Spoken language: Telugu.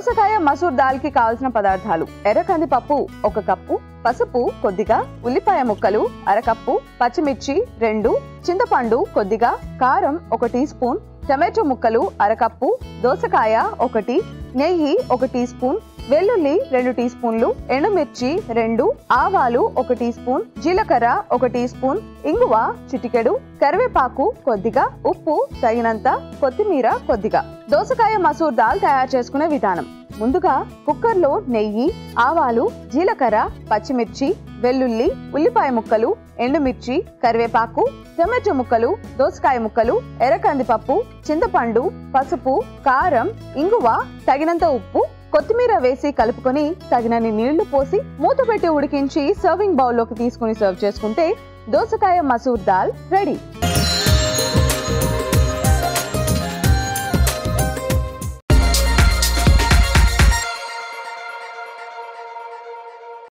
దోసకాయ మసూర్ దాల్ కి కావాల్సిన పదార్థాలు: ఎర్ర కందిపప్పు 1 కప్పు, పసుపు కొద్దిగా, ఉల్లిపాయ ముక్కలు 1/2 కప్పు, పచ్చిమిర్చి 2, చింతపండు కొద్దిగా, కారం 1 టీ స్పూన్, టమాటో ముక్కలు 1/2 కప్పు, దోసకాయ 1, నెయ్యి 1 టీ స్పూన్, వెల్లుల్లి 2 టీ స్పూన్లు, ఎండుమిర్చి 2, ఆవాలు 1 టీ స్పూన్, జీలకర్ర 1 టీ స్పూన్, ఇంగువ చిటికెడు, కరివేపాకు కొద్దిగా, ఉప్పు తగినంత, కొత్తిమీర కొద్దిగా. దోసకాయ మసూర్ దాల్ తయారు చేసుకునే విధానం: ముందుగా కుక్కర్లో నెయ్యి, ఆవాలు, జీలకర్ర, పచ్చిమిర్చి, వెల్లుల్లి, ఉల్లిపాయ ముక్కలు, ఎండుమిర్చి, కరివేపాకు, టమాటో ముక్కలు, దోసకాయ ముక్కలు, ఎర్ర కందిపప్పు, చింతపండు, పసుపు, కారం, ఇంగువ, తగినంత ఉప్పు, కొత్తిమీర వేసి కలుపుకొని తగినన్ని నీళ్లు పోసి మూత పెట్టి ఉడికించి సర్వింగ్ బౌల్లోకి తీసుకుని సర్వ్ చేసుకుంటే దోసకాయ మసూర్ దాల్ రెడీ.